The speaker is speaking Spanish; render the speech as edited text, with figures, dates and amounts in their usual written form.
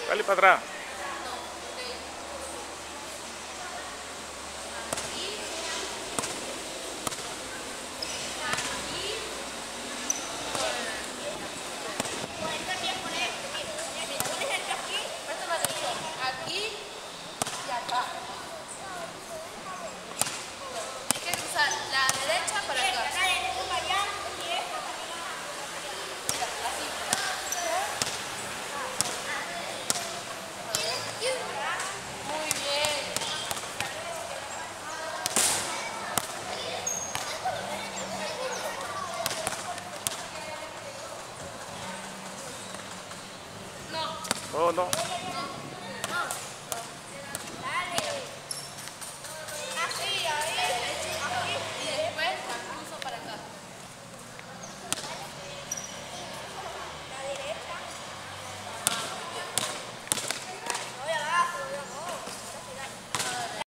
Dale para atrás. Aquí y acá. Hay que cruzar la derecha para acá. Mira, así. Muy bien. No. Oh, no.